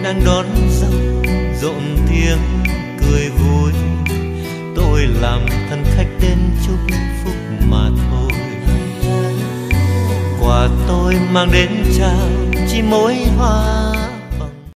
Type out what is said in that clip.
đang đón dâu rộn tiếng cười vui. Tôi làm thân khách đến chúc phúc mà thôi. Quà tôi mang đến trao chỉ mỗi hoa